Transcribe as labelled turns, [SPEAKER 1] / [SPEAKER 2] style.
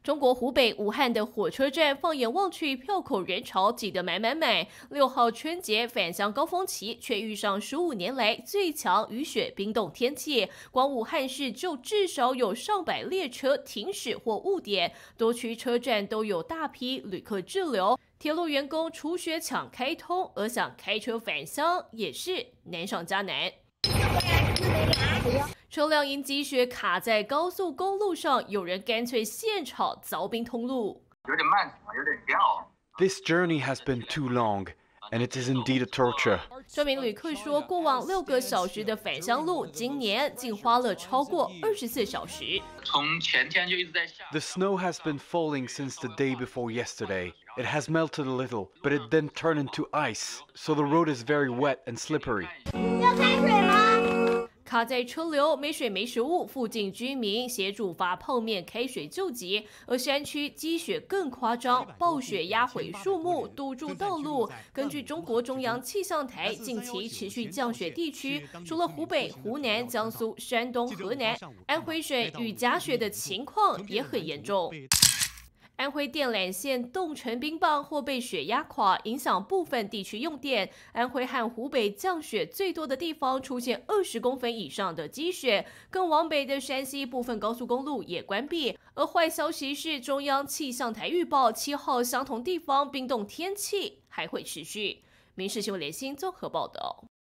[SPEAKER 1] 中国湖北武汉的火车站，放眼望去，票口人潮挤得满满满。6号春节返乡高峰期，却遇上15年来最强雨雪冰冻天气。光武汉市就至少有上百列车停驶或误点，多区车站都有大批旅客滞留。铁路员工除雪抢开通，而想开车返乡也是难上加难。车辆因积雪卡在高速公路上，有人干脆现场凿冰通路。
[SPEAKER 2] 有点漫长，有点掉。
[SPEAKER 3] This journey has been too long, and it is indeed a torture.
[SPEAKER 1] 这名旅客说，过往6个小时的返乡路，今年竟花了超过24小时。
[SPEAKER 2] 从前天就一直在下。
[SPEAKER 3] The snow has been falling since the day before yesterday. It has melted a little, but it then turned into ice, so the road is very wet and slippery.
[SPEAKER 4] 要开水吗？
[SPEAKER 1] 卡在车流，没水没食物，附近居民协助发泡面开水救急。而山区积雪更夸张，暴雪压毁树木，堵住道路。根据中国中央气象台近期持续降雪地区，除了湖北、湖南、江苏、山东、河南、安徽省雨夹雪的情况也很严重。安徽电缆线冻成冰棒或被雪压垮，影响部分地区用电。安徽和湖北降雪最多的地方出现20公分以上的积雪，更往北的山西部分高速公路也关闭。而坏消息是，中央气象台预报7号相同地方冰冻天气还会持续。民视新闻联新综合报道。